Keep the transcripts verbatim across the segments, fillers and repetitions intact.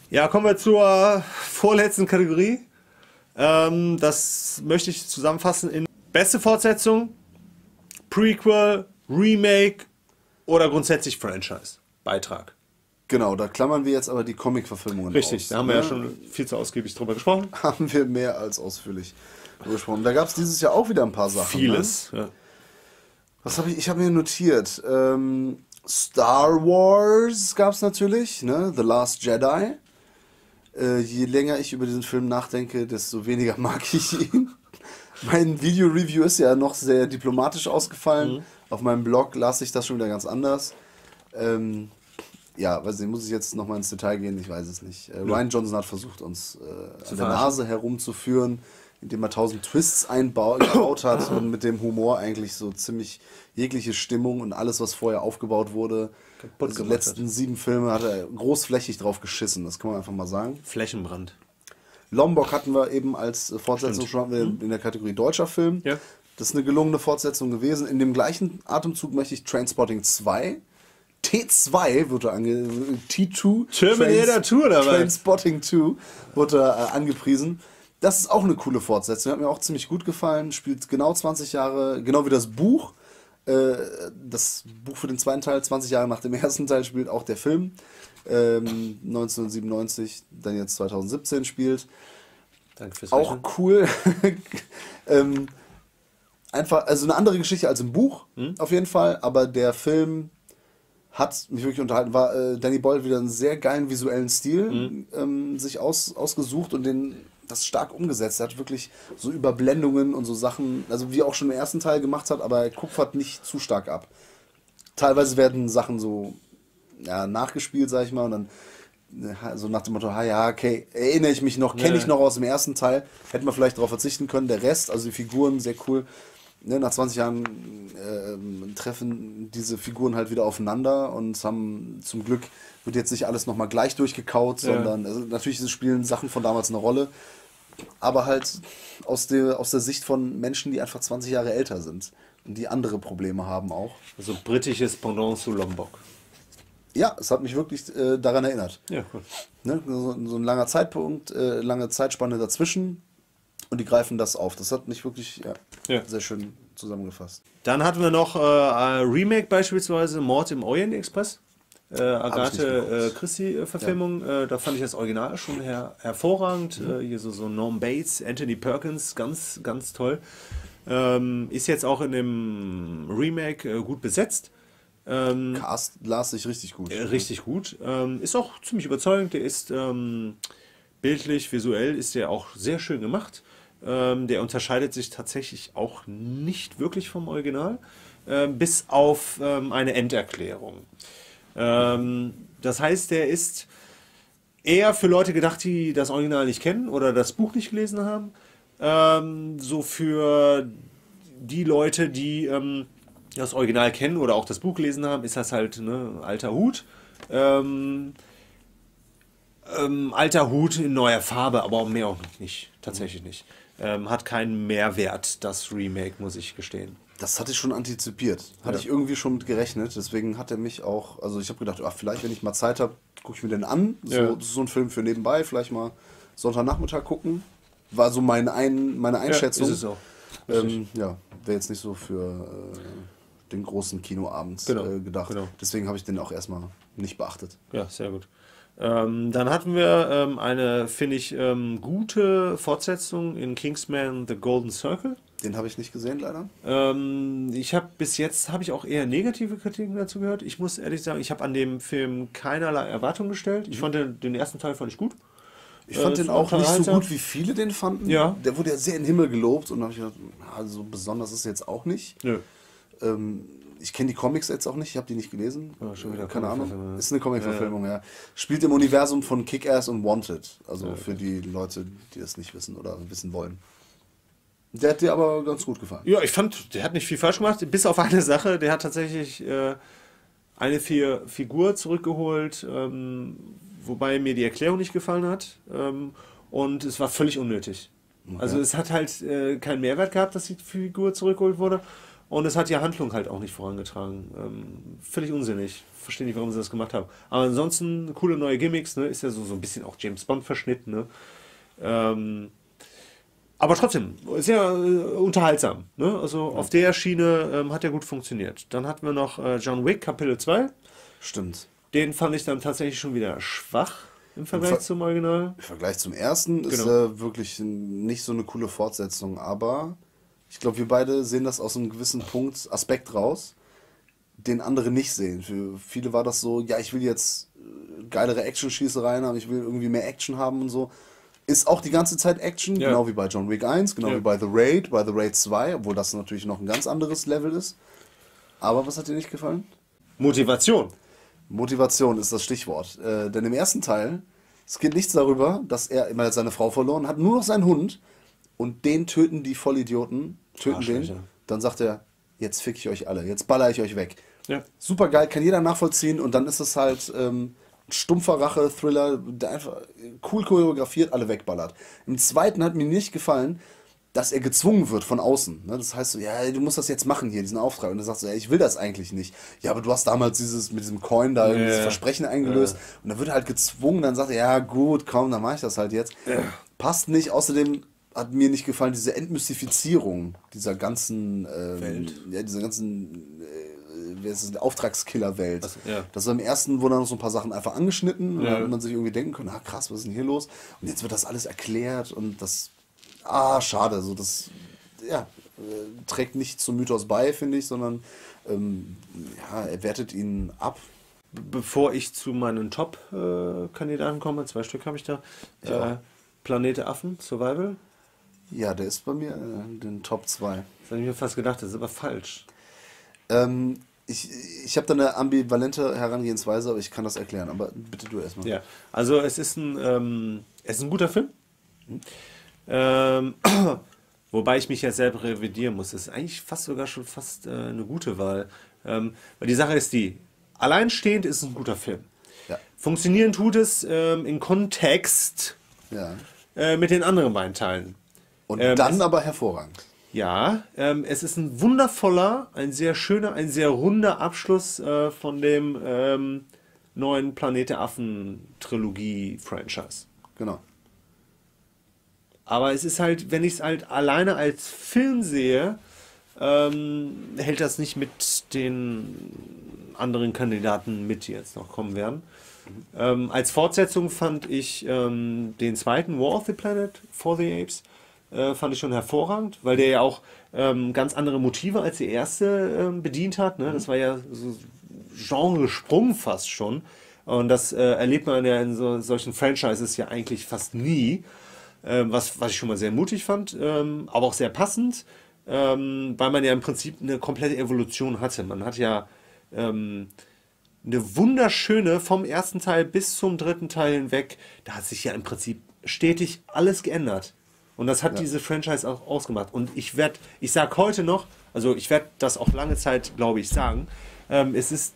Ja, kommen wir zur vorletzten Kategorie. Ähm, das möchte ich zusammenfassen in beste Fortsetzung, Prequel, Remake oder grundsätzlich Franchise. Beitrag. Genau, da klammern wir jetzt aber die Comic-Verfilmungen Richtig, aus. da haben wir ja schon viel zu ausgiebig drüber gesprochen. Haben wir mehr als ausführlich drüber gesprochen. Da gab es dieses Jahr auch wieder ein paar Sachen. Vieles. Ne? Ja. Was habe ich? Ich habe mir notiert. Ähm, Star Wars gab es natürlich, ne? The Last Jedi. Äh, je länger ich über diesen Film nachdenke, desto weniger mag ich ihn. Mein Video-Review ist ja noch sehr diplomatisch ausgefallen. Mhm. Auf meinem Blog las ich das schon wieder ganz anders. Ähm, ja, weiß nicht, muss ich jetzt nochmal ins Detail gehen? Ich weiß es nicht. Äh, ja. Rian Johnson hat versucht, uns äh, an der Nase herumzuführen, indem er tausend Twists eingebaut hat und mit dem Humor eigentlich so ziemlich jegliche Stimmung und alles, was vorher aufgebaut wurde. Also die letzten hat. sieben Filme hat er großflächig drauf geschissen, das kann man einfach mal sagen. Flächenbrand. Lombok hatten wir eben als Fortsetzung Stimmt. schon in der Kategorie deutscher Film. Ja. Das ist eine gelungene Fortsetzung gewesen. In dem gleichen Atemzug möchte ich Trainspotting zwei. T zwei wurde ange... T zwei. Terminator zwei dabei. Trainspotting zwei wurde äh, angepriesen. Das ist auch eine coole Fortsetzung. Hat mir auch ziemlich gut gefallen. Spielt genau zwanzig Jahre, genau wie das Buch. Äh, das Buch für den zweiten Teil, zwanzig Jahre nach dem ersten Teil, spielt auch der Film. Ähm, neunzehnhundertsiebenundneunzig, dann jetzt zweitausendsiebzehn spielt. Danke fürs Auch Rechnen. cool. ähm, einfach, also eine andere Geschichte als im Buch, hm? auf jeden Fall. Aber der Film hat mich wirklich unterhalten. War äh, Danny Boyle wieder einen sehr geilen visuellen Stil hm? ähm, sich aus, ausgesucht und den das stark umgesetzt. Er hat wirklich so Überblendungen und so Sachen, also wie er auch schon im ersten Teil gemacht hat, aber er kupfert nicht zu stark ab. Teilweise werden Sachen so ja, nachgespielt, sag ich mal, und dann so nach dem Motto, ha, ja, okay, erinnere ich mich noch, kenne ja. ich noch aus dem ersten Teil, hätte man vielleicht darauf verzichten können. Der Rest, also die Figuren, sehr cool. Ne, nach zwanzig Jahren äh, treffen diese Figuren halt wieder aufeinander und haben zum Glück, wird jetzt nicht alles nochmal gleich durchgekaut, ja. sondern also natürlich spielen Sachen von damals eine Rolle, aber halt aus der, aus der Sicht von Menschen, die einfach zwanzig Jahre älter sind und die andere Probleme haben auch. Also britisches Pendant zu Lombok. Ja, es hat mich wirklich äh, daran erinnert. Ja, cool. Ne? So, so ein langer Zeitpunkt, äh, lange Zeitspanne dazwischen und die greifen das auf. Das hat mich wirklich ja, ja. sehr schön zusammengefasst. Dann hatten wir noch äh, ein Remake beispielsweise, Mord im Orient Express. Äh, Agathe äh, Christie-Verfilmung. Ja. Äh, da fand ich das Original schon her hervorragend. Mhm. Äh, hier so, so Norm Bates, Anthony Perkins, ganz, ganz toll. Ähm, ist jetzt auch in dem Remake äh, gut besetzt. Ähm, Cast las sich richtig gut. Äh, richtig gut. Ähm, ist auch ziemlich überzeugend. Der ist ähm, bildlich, visuell ist der auch sehr schön gemacht. Ähm, der unterscheidet sich tatsächlich auch nicht wirklich vom Original, äh, bis auf ähm, eine Enderklärung. Ähm, das heißt, der ist eher für Leute gedacht, die das Original nicht kennen oder das Buch nicht gelesen haben. Ähm, so für die Leute, die ähm, das Original kennen oder auch das Buch gelesen haben, ist das halt ne, alter Hut. Ähm, ähm, alter Hut in neuer Farbe, aber auch mehr auch nicht. Tatsächlich nicht. Ähm, hat keinen Mehrwert, das Remake, muss ich gestehen. Das hatte ich schon antizipiert. Hatte ja. ich irgendwie schon mit gerechnet. Deswegen hat er mich auch, also ich habe gedacht, ach, vielleicht, wenn ich mal Zeit habe, gucke ich mir den an. So, ja. Das ist so ein Film für nebenbei, vielleicht mal Sonntagnachmittag gucken. War so meine, ein, meine Einschätzung. Ja, ist es auch. Ähm, ja, wäre jetzt nicht so für äh, den großen Kinoabend genau. äh, gedacht. Genau. Deswegen habe ich den auch erstmal nicht beachtet. Ja, sehr gut. Ähm, dann hatten wir ähm, eine, finde ich, ähm, gute Fortsetzung in Kingsman The Golden Circle. Den habe ich nicht gesehen, leider. Ähm, ich habe bis jetzt, habe ich auch eher negative Kritiken dazu gehört. Ich muss ehrlich sagen, ich habe an dem Film keinerlei Erwartungen gestellt. Ich fand den, den ersten Teil fand ich gut. Ich fand äh, den auch nicht so gut, wie viele den fanden. Ja. Der wurde ja sehr in den Himmel gelobt und da habe ich gedacht, also besonders ist er jetzt auch nicht. Nö. Ähm, ich kenne die Comics jetzt auch nicht, ich habe die nicht gelesen. Ja, schon wieder keine Ahnung. Ja. Ist eine Comic-Verfilmung, ja. ja. Spielt im Universum von Kick-Ass und Wanted. Also ja, für die Leute, die das nicht wissen oder wissen wollen. Der hat dir aber ganz gut gefallen. Ja, ich fand, der hat nicht viel falsch gemacht, bis auf eine Sache. Der hat tatsächlich äh, eine vier Figur zurückgeholt, ähm, wobei mir die Erklärung nicht gefallen hat. Ähm, und es war völlig unnötig. Okay. Also es hat halt äh, keinen Mehrwert gehabt, dass die Figur zurückgeholt wurde. Und es hat die Handlung halt auch nicht vorangetragen. Ähm, völlig unsinnig. Verstehe nicht, warum sie das gemacht haben. Aber ansonsten coole neue Gimmicks, ne? Ist ja so, so ein bisschen auch James Bond verschnitten, ne? Ähm, aber trotzdem, sehr äh, unterhaltsam. Ne? Also ja. Auf der Schiene ähm, hat er gut funktioniert. Dann hatten wir noch äh, John Wick, Kapitel zwei. Stimmt. Den fand ich dann tatsächlich schon wieder schwach im Vergleich Im Ver zum Original. Im Vergleich zum ersten ist Genau. er wirklich nicht so eine coole Fortsetzung, aber ich glaube, wir beide sehen das aus einem gewissen Punkt, Aspekt raus, den andere nicht sehen. Für viele war das so, ja, ich will jetzt geilere Action-Schießereien haben, ich will irgendwie mehr Action haben und so. Ist auch die ganze Zeit Action, ja. Genau wie bei John Wick eins, genau ja. wie bei The Raid, bei The Raid zwei, obwohl das natürlich noch ein ganz anderes Level ist. Aber was hat dir nicht gefallen? Motivation. Motivation ist das Stichwort. Äh, denn im ersten Teil, es geht nichts darüber, dass er immer seine Frau verloren hat, nur noch seinen Hund. Und den töten die Vollidioten, töten den. Dann sagt er, jetzt fick ich euch alle, jetzt baller ich euch weg. Ja. Super geil, kann jeder nachvollziehen. Und dann ist es halt ähm, stumpfer Rache-Thriller, der einfach cool choreografiert, alle wegballert. Im zweiten hat mir nicht gefallen, dass er gezwungen wird von außen. Ne? Das heißt so, ja, du musst das jetzt machen hier, diesen Auftrag. Und er sagt so, ja, ich will das eigentlich nicht. Ja, aber du hast damals dieses mit diesem Coin da ja, dieses Versprechen eingelöst. Ja. Und dann wird er halt gezwungen, dann sagt er, ja gut, komm, dann mache ich das halt jetzt. Ja. Passt nicht, außerdem hat mir nicht gefallen, diese Entmystifizierung dieser ganzen ähm, Welt. Ja, dieser ganzen äh, wie ist es, Auftragskiller-Welt. Also, ja. Das war im ersten, wurden dann noch so ein paar Sachen einfach angeschnitten. Und Ja. dann hat man sich irgendwie denken können, ah krass, was ist denn hier los? Und jetzt wird das alles erklärt und das, ah, schade, so das, ja, äh, trägt nicht zum Mythos bei, finde ich, sondern ähm, ja, er wertet ihn ab. Bevor ich zu meinen Top-Kandidaten komme, zwei Stück habe ich da, Ja. äh, Planet der Affen, Survival. Ja, der ist bei mir äh, in den Top zwei. Das habe ich mir fast gedacht, das ist aber falsch. Ähm, ich ich habe da eine ambivalente Herangehensweise, aber ich kann das erklären. Aber bitte du erstmal. Ja, also es ist ein, ähm, es ist ein guter Film. Mhm. Ähm, wobei ich mich jetzt selber revidieren muss. Das ist eigentlich fast sogar schon fast äh, eine gute Wahl. Ähm, weil die Sache ist die, alleinstehend ist es ein guter Film. Ja. Funktionieren tut es ähm, in Kontext Ja. äh, mit den anderen beiden Teilen. Und Ähm, dann es- aber hervorragend. Ja, ähm, es ist ein wundervoller, ein sehr schöner, ein sehr runder Abschluss äh, von dem ähm, neuen Planet der Affen-Trilogie-Franchise. Genau. Aber es ist halt, wenn ich es halt alleine als Film sehe, ähm, hält das nicht mit den anderen Kandidaten mit, die jetzt noch kommen werden. Ähm, als Fortsetzung fand ich ähm, den zweiten War of the Planet for the Apes äh, fand ich schon hervorragend, weil der ja auch ähm, ganz andere Motive als die erste ähm, bedient hat. Ne? Das war ja so Genre-Sprung fast schon. Und das äh, erlebt man ja in so, solchen Franchises ja eigentlich fast nie. Ähm, was, was ich schon mal sehr mutig fand, ähm, aber auch sehr passend, ähm, weil man ja im Prinzip eine komplette Evolution hatte. Man hat ja ähm, eine wunderschöne, vom ersten Teil bis zum dritten Teil hinweg, da hat sich ja im Prinzip stetig alles geändert. Und das hat Ja. diese Franchise auch ausgemacht. Und ich werde, ich sage heute noch, also ich werde das auch lange Zeit, glaube ich, sagen, ähm, es ist,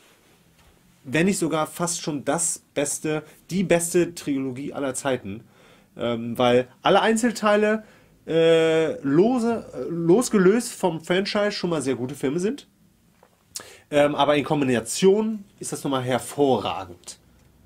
wenn nicht sogar fast schon das beste, die beste Trilogie aller Zeiten. Ähm, weil alle Einzelteile äh, lose, äh, losgelöst vom Franchise schon mal sehr gute Filme sind. Ähm, aber in Kombination ist das nochmal hervorragend.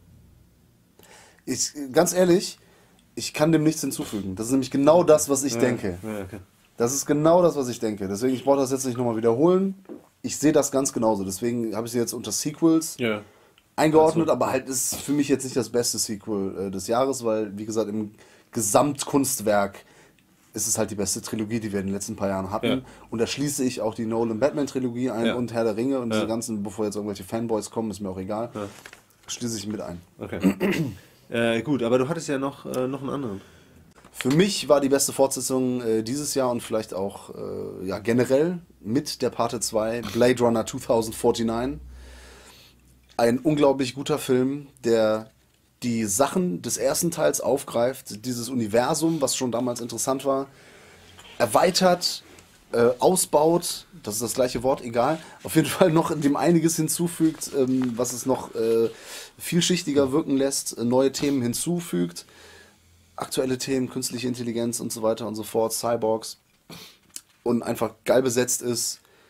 Ich, ganz ehrlich, ich kann dem nichts hinzufügen. Das ist nämlich genau das, was ich Ja, denke. ja, okay. Das ist genau das, was ich denke. Deswegen, ich brauche das jetzt nicht nochmal wiederholen. Ich sehe das ganz genauso. Deswegen habe ich sie jetzt unter Sequels Ja. eingeordnet, aber halt ist für mich jetzt nicht das beste Sequel äh, des Jahres, weil, wie gesagt, im Gesamtkunstwerk ist es halt die beste Trilogie, die wir in den letzten paar Jahren hatten. Ja. Und da schließe ich auch die Nolan-Batman-Trilogie ein Ja. und Herr der Ringe und Ja. diese ganzen, bevor jetzt irgendwelche Fanboys kommen, ist mir auch egal, Ja. schließe ich mit ein. Okay. äh, gut, aber du hattest ja noch, äh, noch einen anderen. Für mich war die beste Fortsetzung äh, dieses Jahr und vielleicht auch äh, ja, generell mit der Parte zwei, Blade Runner zwanzig neunundvierzig. Ein unglaublich guter Film, der die Sachen des ersten Teils aufgreift, dieses Universum, was schon damals interessant war, erweitert, äh, ausbaut, das ist das gleiche Wort, egal, auf jeden Fall noch dem einiges hinzufügt, ähm, was es noch äh, vielschichtiger wirken lässt, äh, neue Themen hinzufügt, aktuelle Themen, künstliche Intelligenz und so weiter und so fort, Cyborgs, und einfach geil besetzt ist,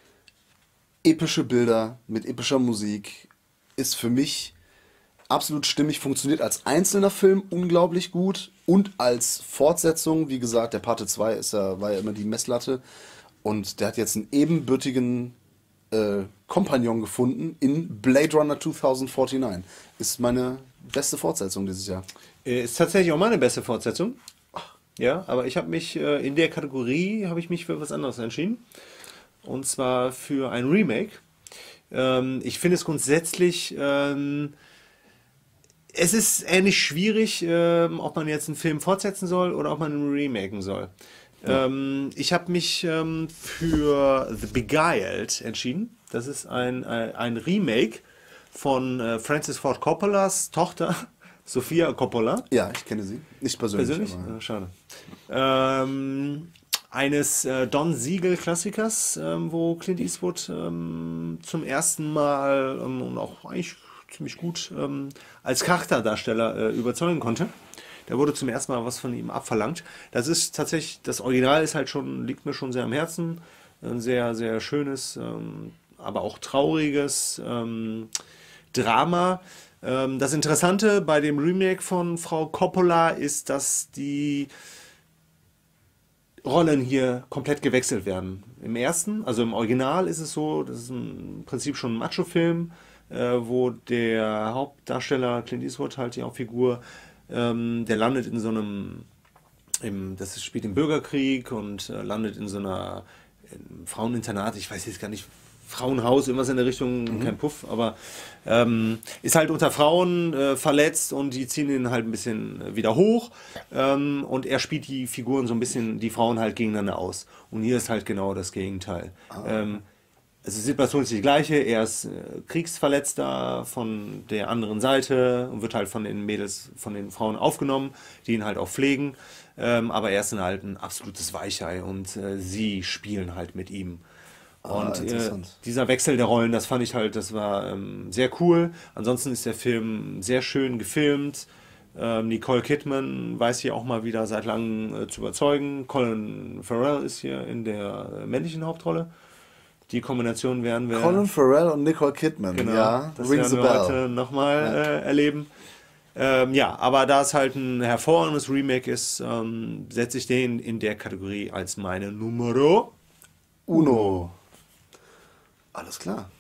epische Bilder mit epischer Musik. Ist für mich absolut stimmig, funktioniert als einzelner Film unglaublich gut und als Fortsetzung. Wie gesagt, der Parte zwei ist ja, war ja immer die Messlatte. Und der hat jetzt einen ebenbürtigen äh, Kompagnon gefunden in Blade Runner zwanzig neunundvierzig. Ist meine beste Fortsetzung dieses Jahr. Äh, Ist tatsächlich auch meine beste Fortsetzung. Ja, aber ich habe mich äh, in der Kategorie habe ich mich für was anderes entschieden. Und zwar für ein Remake. Ähm, ich finde es grundsätzlich, ähm, es ist ähnlich schwierig, ähm, ob man jetzt einen Film fortsetzen soll oder ob man einen remaken soll. Ja. Ähm, ich habe mich ähm, für The Beguiled entschieden. Das ist ein, ein, ein Remake von äh, Francis Ford Coppolas Tochter, Sofia Coppola. Ja, ich kenne sie. Nicht persönlich. Persönlich? Aber, Ja, schade. Ähm, eines äh, Don Siegel-Klassikers, ähm, wo Clint Eastwood ähm, zum ersten Mal ähm, und auch eigentlich ziemlich gut ähm, als Charakterdarsteller äh, überzeugen konnte. Da wurde zum ersten Mal was von ihm abverlangt. Das ist tatsächlich, das Original ist halt schon, liegt mir schon sehr am Herzen. Ein sehr, sehr schönes, ähm, aber auch trauriges ähm, Drama. Ähm, das Interessante bei dem Remake von Frau Coppola ist, dass die Rollen hier komplett gewechselt werden. Im ersten, also im Original ist es so, das ist im Prinzip schon ein Macho-Film, äh, wo der Hauptdarsteller Clint Eastwood halt die Hauptfigur, ähm, der landet in so einem, im, das spielt im Bürgerkrieg und äh, landet in so einer in Fraueninternat, ich weiß jetzt gar nicht, Frauenhaus, irgendwas in der Richtung, mhm. kein Puff, aber ähm, ist halt unter Frauen äh, verletzt und die ziehen ihn halt ein bisschen wieder hoch ähm, und er spielt die Figuren so ein bisschen, die Frauen halt gegeneinander aus. Und hier ist halt genau das Gegenteil. Ah. Ähm, also die Situation ist die gleiche, er ist äh, Kriegsverletzter von der anderen Seite und wird halt von den Mädels, von den Frauen aufgenommen, die ihn halt auch pflegen, ähm, aber er ist dann halt ein absolutes Weichei und äh, sie spielen halt mit ihm. Und ah, äh, dieser Wechsel der Rollen, das fand ich halt, das war ähm, sehr cool. Ansonsten ist der Film sehr schön gefilmt. Ähm, Nicole Kidman weiß hier auch mal wieder seit langem äh, zu überzeugen. Colin Farrell ist hier in der äh, männlichen Hauptrolle. Die Kombination werden wir... Colin Farrell und Nicole Kidman, genau, ja. Das Rings werden wir heute nochmal ja. äh, erleben. Ähm, ja, aber da es halt ein hervorragendes Remake ist, ähm, setze ich den in der Kategorie als meine Numero Uno. Alles klar.